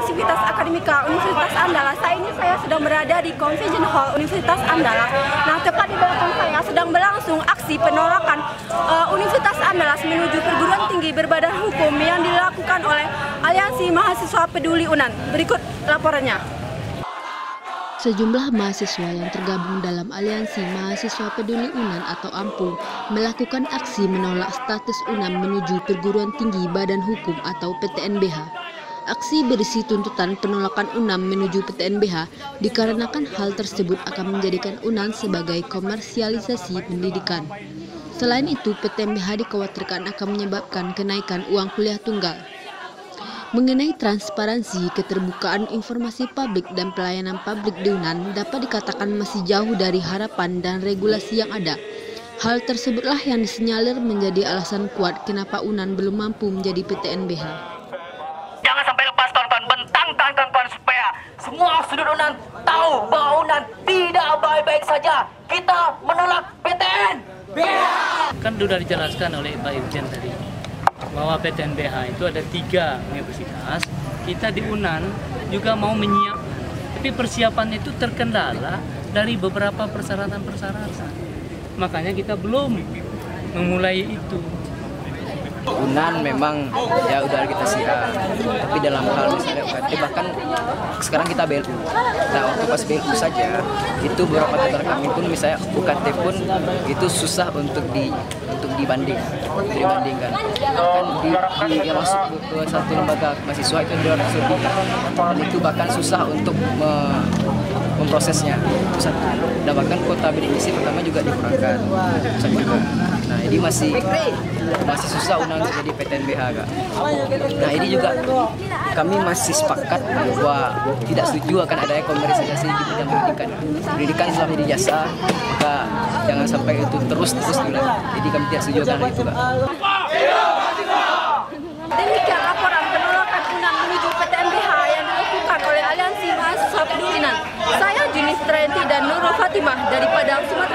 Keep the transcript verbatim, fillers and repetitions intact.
Sivitas Akademika Universitas Andalas. Saat ini saya sedang berada di Convention Hall Universitas Andalas. Nah, tepat di belakang saya sedang berlangsung aksi penolakan uh, Universitas Andalas menuju perguruan tinggi berbadan hukum yang dilakukan oleh Aliansi Mahasiswa Peduli UNAN. Berikut laporannya. Sejumlah mahasiswa yang tergabung dalam Aliansi Mahasiswa Peduli UNAN atau AMPU melakukan aksi menolak status UNAN menuju perguruan tinggi badan hukum atau P T N B H. Aksi berisi tuntutan penolakan UNAN menuju P T N B H dikarenakan hal tersebut akan menjadikan UNAN sebagai komersialisasi pendidikan. Selain itu, P T N B H dikhawatirkan akan menyebabkan kenaikan uang kuliah tunggal. Mengenai transparansi, keterbukaan informasi publik dan pelayanan publik di UNAN dapat dikatakan masih jauh dari harapan dan regulasi yang ada. Hal tersebutlah yang disinyalir menjadi alasan kuat kenapa UNAN belum mampu menjadi P T N B H. Jangan sampai lepas kawan-kawan, bentang kawan-kawan supaya semua sudut UNAN tahu bahwa UNAN tidak baik-baik saja. Kita menolak P T N B H. Kan sudah dijelaskan oleh Pak Irjen tadi bahwa P T N B H itu ada tiga universitas. Kita di UNAN juga mau menyiapkan, tapi persiapan itu terkendala dari beberapa persyaratan-persyaratan. Makanya kita belum memulai itu. UNAN memang ya udah kita siap, tapi dalam hal misalnya U K T, bahkan sekarang kita B L U. Nah, waktu pas B L U saja itu beberapa teman kami pun misalnya U K T pun itu susah untuk di untuk dibanding, dibandingkan. Bahkan di, di yang masuk ke satu lembaga mahasiswa itu dua ratus lebih, dan itu bahkan susah untuk me, memprosesnya. Susah. Dan bahkan kota bidik misi pertama juga dikurangkan. Susah juga. Nah, ini masih masih susah UNAN untuk jadi P T N B H, Kak. Nah, ini juga kami masih sepakat bahwa tidak setuju akan adanya komersialisasi di bidang pendidikan. Pendidikan telah menjadi jasa, maka jangan sampai itu terus-terus diulangi. Jadi kami tidak setuju akan hal itu, Kak. Demikian laporan penolakan UNAN menuju P T N B H yang dilakukan oleh Aliansi Mahasiswa Peduli UNAN. Saya Junis Trenti dan Nurul Fatimah dari Padang, Sumatera